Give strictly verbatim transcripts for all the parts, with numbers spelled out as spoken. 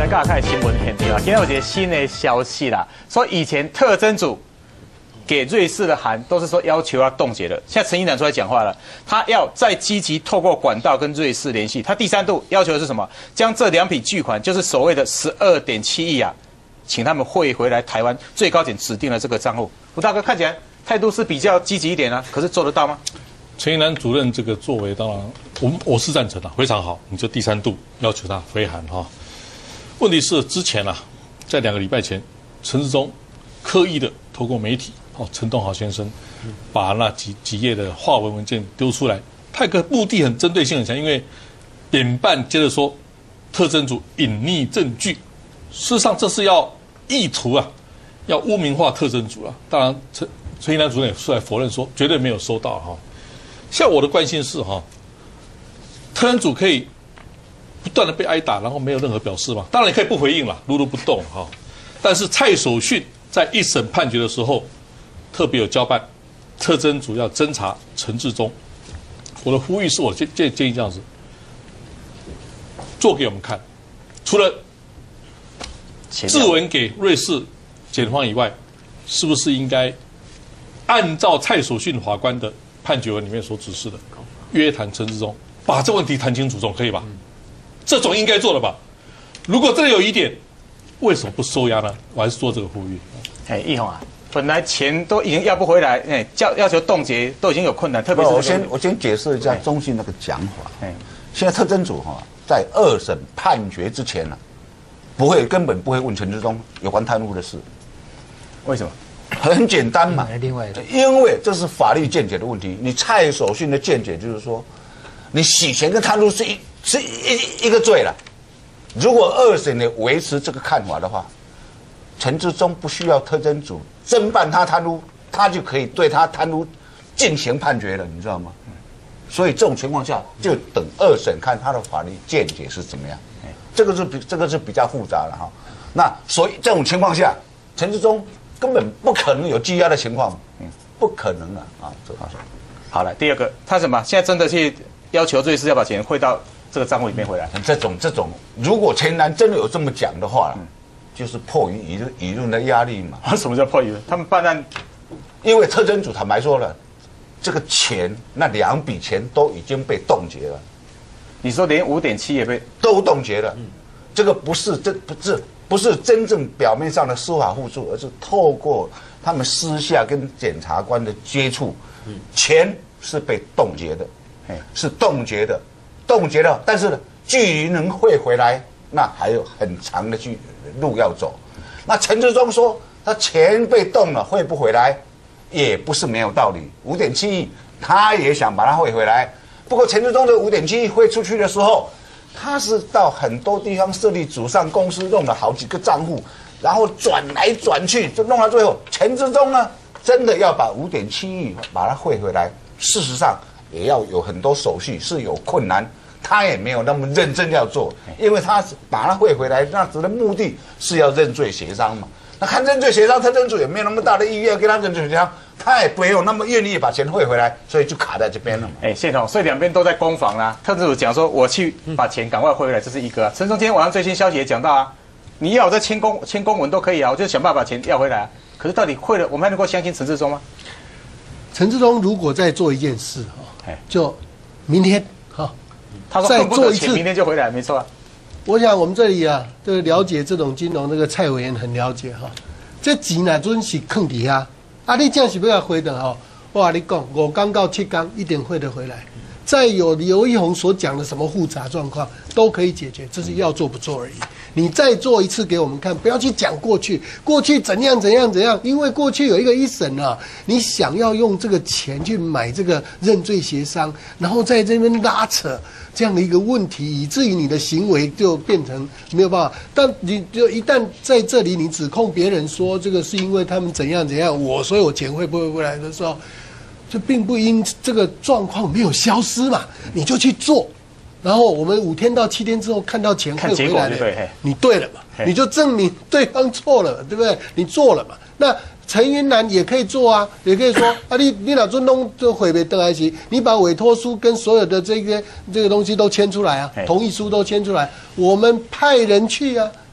家看新闻片段啊，今天有一个新的消息啦，说以前特侦组给瑞士的函都是说要求要冻结的，现在陈一南出来讲话了，他要再积极透过管道跟瑞士联系。他第三度要求的是什么？将这两笔巨款，就是所谓的十二点七亿啊，请他们汇回来台湾最高检指定的这个账户。吴大哥看起来态度是比较积极一点啊，可是做得到吗？ 陈一南主任这个作为，当然我我是赞成的，非常好。你这第三度要求他回函哈。问题是之前啊，在两个礼拜前，陈时中刻意的透过媒体，哦，陈东豪先生把那几几页的话文文件丢出来，他有个目的很针对性很强，因为典办接着说特侦组隐匿证据，事实上这是要意图啊，要污名化特侦组啊。当然，陈陈一南主任也出来否认说绝对没有收到哈。像我的关心是哈，特侦组可以不断的被挨打，然后没有任何表示嘛？当然你可以不回应了，如如不动哈。但是蔡守训在一审判决的时候，特别有交办，特侦组要侦查陈致中。我的呼吁是我建建建议这样子做给我们看，除了质文给瑞士检方以外，是不是应该按照蔡守训法官的判决文里面所指示的，约谈陈致中，把这问题谈清楚，总可以吧？这种应该做的吧？如果真的有疑点，为什么不收押呢？我还是做这个呼吁。哎， 奕宏啊，本来钱都已经要不回来，哎，要要求冻结都已经有困难，特别是我先我先解释一下中信那个讲法。哎，现在特侦组哈，在二审判决之前呢、啊，不会根本不会问陈致中有关贪污的事。为什么？很简单嘛，另外的，因为这是法律见解的问题。你蔡守训的见解就是说，你洗钱跟贪污是一是一一个罪了。如果二审呢维持这个看法的话，陈致中不需要特侦组侦办他贪污，他就可以对他贪污进行判决了，你知道吗？所以这种情况下，就等二审看他的法律见解是怎么样。这个是比这个是比较复杂了哈。那所以这种情况下，陈致中根本不可能有羁押的情况，嗯，不可能了啊！这个好了，第二个，他什么？现在真的去要求瑞士要把钱汇到这个账户里面回来。 这种这种，如果陈南真的有这么讲的话，嗯、就是迫于舆论舆论的压力嘛。 什么叫迫于？他们办案， 因为特侦组坦白说了，这个钱那两笔钱都已经被冻结了。 你说连五点七也被都冻结了，嗯、这个不是这不是。不是真正表面上的司法互助，而是透过他们私下跟检察官的接触，钱是被冻结的，是冻结的，冻结了。但是呢，距离能汇回来，那还有很长的距路要走。那陈致中说他钱被冻了，汇不回来，也不是没有道理。五点七亿，他也想把它汇回来。不过陈致中的五点七亿汇出去的时候，他是到很多地方设立祖上公司，弄了好几个账户，然后转来转去，就弄到最后，陈致中呢，真的要把五点七亿把它汇回来，事实上也要有很多手续，是有困难，他也没有那么认真要做，因为他把它汇回来，那只的目的是要认罪协商嘛。那看认罪协商，特侦组也没有那么大的意愿跟他认罪协商，他也没有那么愿意把钱汇回来，所以就卡在这边了嘛。 哎，谢总，所以两边都在攻防啦。特侦组讲说，我去把钱赶快汇回来，这是一个、啊。陈松今天晚上最新消息也讲到啊，你要我再签公签公文都可以啊，我就想办法把钱要回来、啊。可是到底汇了，我们还能够相信陈致中吗？ 陈致中如果再做一件事哈，就明天哈， 他说再做一次，明天就回来，没错、啊。 我想我们这里啊，这个了解这种金融，那个蔡委员很了解哈。这钱呐，准是坑底下，啊，你这样是不要回的哈。我跟你讲，五缸到七缸一定汇得回来。再有刘奕宏所讲的什么复杂状况都可以解决，这是要做不做而已。你再做一次给我们看，不要去讲过去，过去怎样怎样怎样，因为过去有一个一审啊，你想要用这个钱去买这个认罪协商，然后在这边拉扯这样的一个问题，以至于你的行为就变成没有办法。但你就一旦在这里你指控别人说这个是因为他们怎样怎样，我所以我钱会不会回来的时候，就并不因这个状况没有消失嘛，你就去做。然后我们五天到七天之后看到钱会回来了，你对了嘛？你就证明对方错了，对不对？你做了嘛？那陈云南也可以做啊，也可以说啊，你你老尊弄这毁别邓来奇，你把委托书跟所有的这个这个东西都签出来啊，同意书都签出来，我们派人去啊，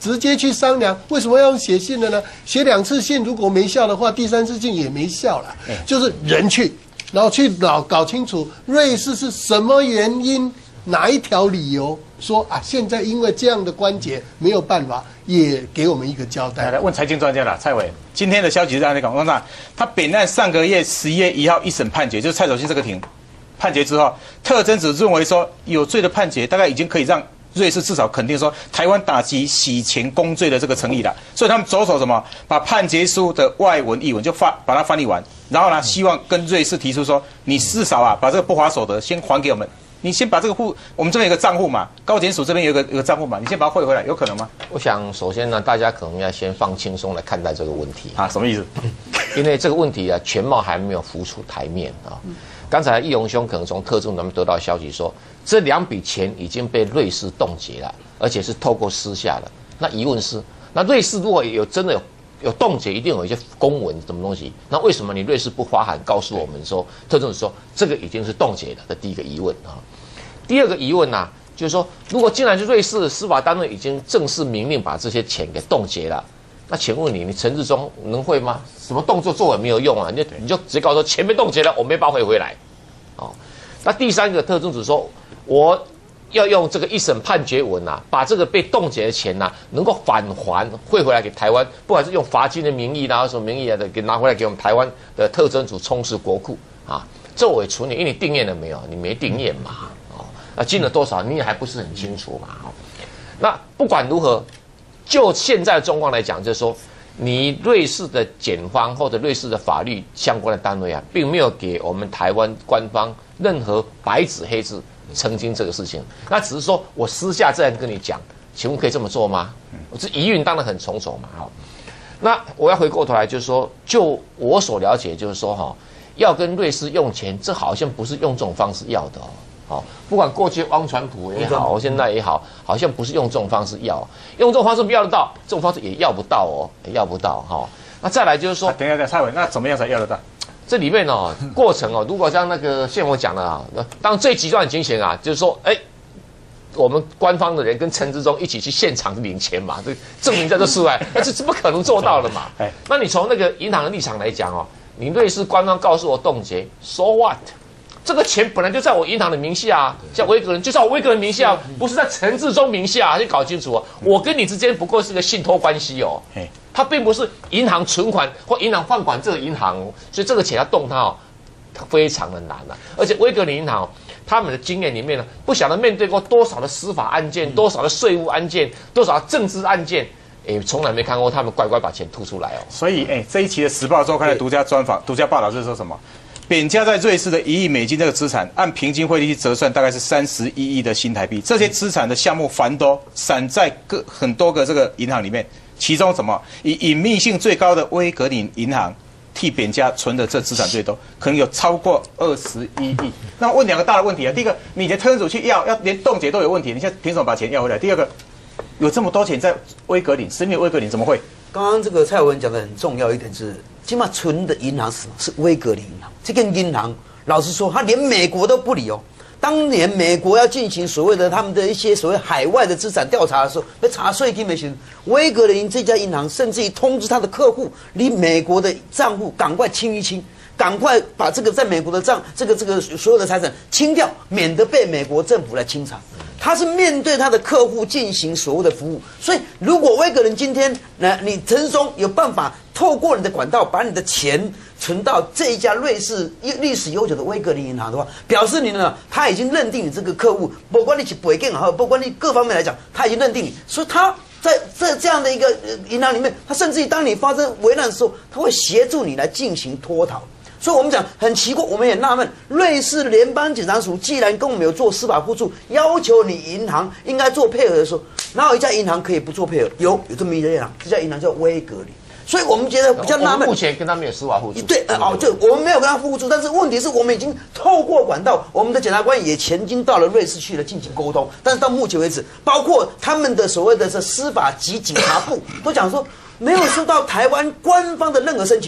直接去商量，为什么要用写信的呢？写两次信如果没效的话，第三次信也没效了。就是人去，然后去搞搞清楚瑞士是什么原因，哪一条理由说啊，现在因为这样的关节没有办法，也给我们一个交代。 来来问财经专家啦，蔡委，今天的消息是这样的讲，我讲他本案上个月十一月一号一审判决，就是蔡守信这个庭判决之后，特侦组认为说有罪的判决大概已经可以让瑞士至少肯定说台湾打击洗钱公罪的这个诚意了，所以他们着手什么，把判决书的外文译文就发把它翻译完，然后呢，希望跟瑞士提出说，你至少啊把这个不法所得先还给我们，你先把这个户，我们这边有个账户嘛，高检署这边有个有个账户嘛，你先把它汇回来，有可能吗？ 我想首先呢，大家可能要先放轻松来看待这个问题啊，什么意思？ 因为这个问题啊，全貌还没有浮出台面啊。刚才易荣兄可能从特政那边得到消息说，这两笔钱已经被瑞士冻结了，而且是透过私下的。那疑问是，那瑞士如果有真的有有冻结，一定有一些公文什么东西，那为什么你瑞士不发函告诉我们说，特政说这个已经是冻结了？这第一个疑问啊。第二个疑问呢、啊，就是说，如果既然是瑞士的司法单位已经正式明令把这些钱给冻结了，那请问你，你陈志忠能会吗？什么动作做也没有用啊，你就你就直接告诉说钱被冻结了，我没办法汇回来。哦，那第三个特征组说，我要用这个一审判决文啊，把这个被冻结的钱呐、啊，能够返还汇回来给台湾，不管是用罚金的名义啦，什么名义啊的，给拿回来给我们台湾的特征组充实国库啊，这我也处理，因为你定验了没有？你没定验嘛，哦，那进了多少你也还不是很清楚嘛，哦，那不管如何，就现在的状况来讲，就是说，你瑞士的检方或者瑞士的法律相关的单位啊，并没有给我们台湾官方任何白纸黑字澄清这个事情，那只是说我私下这样跟你讲，请问可以这么做吗？我这疑云当然很重重嘛，好，那我要回过头来就是说，就我所了解，就是说哈，要跟瑞士用钱，这好像不是用这种方式要的哦。哦，不管过去汪传普也好，现在也好，好像不是用这种方式要，用这种方式不要得到，这种方式也要不到哦，也要不到哈、哦。那再来就是说， 啊、等一下，等蔡委，那怎么样才要得到？ 这里面哦，过程哦，如果像那个现我讲的啊，当然最极端的情形啊，就是说，哎，我们官方的人跟陈志忠一起去现场领钱嘛，这证明在这之外，那这是不可能做到的嘛。哎，那你从那个银行的立场来讲哦，你瑞士官方告诉我冻结 ，so what？这个钱本来就在我银行的名下啊，像威格人就在我威格人名下，不是在陈志忠名下，你搞清楚哦。我跟你之间不过是个信托关系哦，它并不是银行存款或银行放款这个银行，所以这个钱要动它哦，非常的难啊。而且威格人银行他们的经验里面呢，不晓得面对过多少的司法案件、多少的税务案件、多少的政治案件。哎，从来没看过他们乖乖把钱吐出来哦。 所以，哎，这一期的《时报周刊》的独家专访、独家报道是说什么？扁家在瑞士的一亿美金这个资产，按平均汇率折算，大概是三十一亿的新台币。这些资产的项目繁多，散在各很多个这个银行里面。其中什么以隐秘性最高的威格林银行替扁家存的这资产最多，可能有超过二十一亿。那问两个大的问题啊，第一个，你的特侦组去要，要连冻结都有问题，你现在凭什么把钱要回来？第二个，有这么多钱在威格林，私密威格林怎么会？ 刚刚这个蔡文讲的很重要一点是，起码存的银行是什么？是威格林银行。这个银行，老实说，他连美国都不理哦。当年美国要进行所谓的他们的一些所谓海外的资产调查的时候，要查税金没行，威格林这家银行甚至于通知他的客户，离美国的账户赶快清一清。赶快把这个在美国的账，这个这个所有的财产清掉，免得被美国政府来清查。他是面对他的客户进行所谓的服务，所以如果威格人今天，那你陈志忠有办法透过你的管道把你的钱存到这一家瑞士历史悠久的威格林银行的话，表示你呢，他已经认定你这个客户，不管你去北更好，不管你各方面来讲，他已经认定你，所以他。在这这样的一个银行里面，他甚至于当你发生危难的时候，他会协助你来进行脱逃。所以我们讲很奇怪，我们也纳闷，瑞士联邦检察署既然跟我们有做司法互助，要求你银行应该做配合的时候，哪有一家银行可以不做配合？有有这么一家银行，这家银行叫威格林。所以我们觉得比较纳闷。 目前跟他们有司法互助。 对，呃、哦，对，我们没有跟他互助，但是问题是我们已经透过管道，我们的检察官也曾经到了瑞士去了进行沟通，但是到目前为止，包括他们的所谓的这司法及警察部都讲说，没有收到台湾官方的任何申请。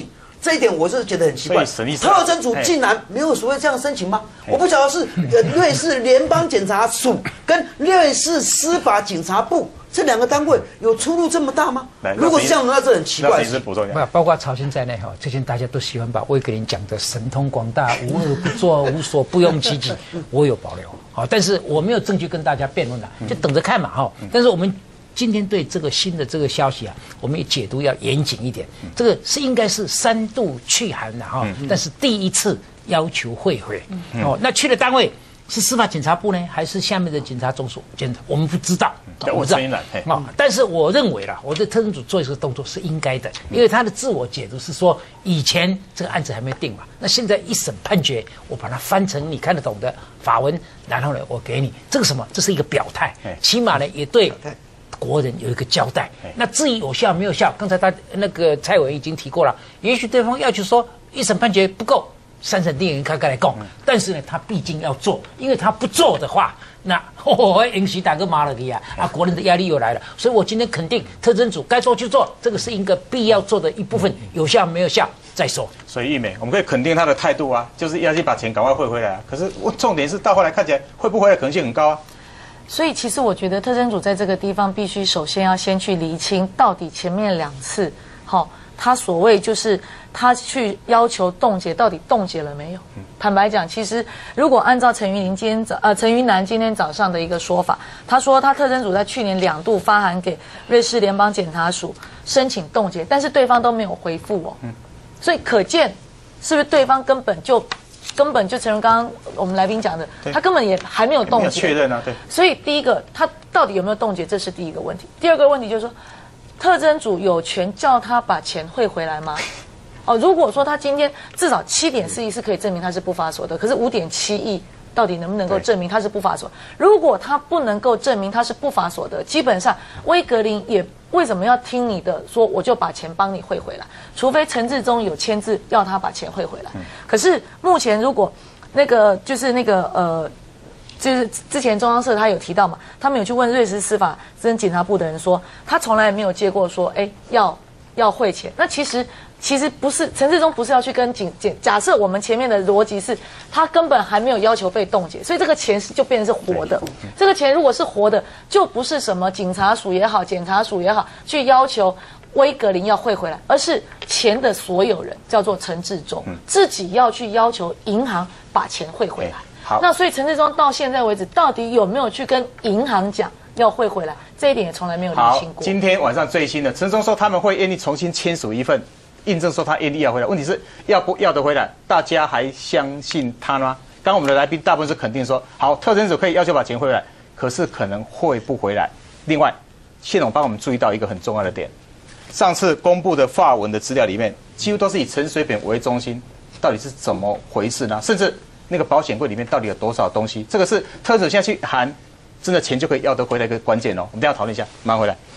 这一点我是觉得很奇怪。特侦组竟然没有所谓这样申请吗？我不晓得是呃瑞士联邦检察署跟瑞士司法警察部这两个单位有出入这么大吗？如果这样，那这很奇怪。 是补充一下，包括曹鑫在内哈，最近大家都喜欢把威格林讲的神通广大、无恶不作、无所不用其极，我有保留。好，但是我没有证据跟大家辩论了，就等着看嘛哈。但是我们今天对这个新的这个消息啊，我们也解读要严谨一点。这个是应该是三度去函的哈，但是第一次要求汇回。哦，那去的单位是司法检察部呢，还是下面的检察总署检察？我们不知道， 我不知道啊。但是我认为啦，我对特侦组做这个动作是应该的，因为他的自我解读是说，以前这个案子还没定嘛，那现在一审判决，我把它翻成你看得懂的法文，然后呢，我给你这个什么，这是一个表态，起码呢也对国人有一个交代。那至于有效没有效，刚才他那个蔡委员已经提过了，也许对方要求说一审判决不够。三审定人开开来供，但是呢，他毕竟要做，因为他不做的话，那我引起打个马了个呀，啊，国人的压力又来了。所以我今天肯定特侦组该做就做，这个是一个必要做的一部分，有效没有效再说。 所以玉美，我们可以肯定他的态度啊，就是要去把钱赶快汇回来啊。可是我重点是到后来看起来汇不回来可能性很高啊。 所以其实我觉得特侦组在这个地方必须首先要先去厘清，到底前面两次，好。他所谓就是他去要求冻结，到底冻结了没有？坦白讲，其实如果按照陈云林今天早呃陈云南今天早上的一个说法，他说他特侦组在去年两度发函给瑞士联邦检察署申请冻结，但是对方都没有回复哦。所以可见是不是对方根本就根本就承认刚刚我们来宾讲的，他根本也还没有冻结， 确认啊，对。 所以第一个，他到底有没有冻结，这是第一个问题。第二个问题就是说，特侦组有权叫他把钱汇回来吗？哦，如果说他今天至少七点四亿是可以证明他是不法所得，可是五点七亿到底能不能够证明他是不法所得？如果他不能够证明他是不法所得，基本上威格林也为什么要听你的说，我就把钱帮你汇回来？除非陈致中有签字要他把钱汇回来。可是目前如果那个就是那个呃。就是之前中央社他有提到嘛，他们有去问瑞士司法跟检察部的人说，他从来没有接过说，哎，要要汇钱。那其实其实不是陈致中不是要去跟警检，假设我们前面的逻辑是，他根本还没有要求被冻结，所以这个钱是就变成是活的。这个钱如果是活的，就不是什么警察署也好，检察署也好去要求威格林要汇回来，而是钱的所有人叫做陈致中，自己要去要求银行把钱汇回来。好，那所以陈致中到现在为止，到底有没有去跟银行讲要汇回来？这一点也从来没有厘清过。 今天晚上最新的，陈致中说他们会愿意重新签署一份，印证说他愿意要回来。问题是要不要得回来？大家还相信他吗？刚刚我们的来宾大部分是肯定说，好，特侦组可以要求把钱汇回来，可是可能汇不回来。另外，谢总帮我们注意到一个很重要的点，上次公布的法文的资料里面，几乎都是以陈水扁为中心，到底是怎么回事呢？甚至那个保险柜里面到底有多少东西？这个是特侦组现在去函，真的钱就可以要得回来一个关键哦。我们等一下讨论一下，马上回来。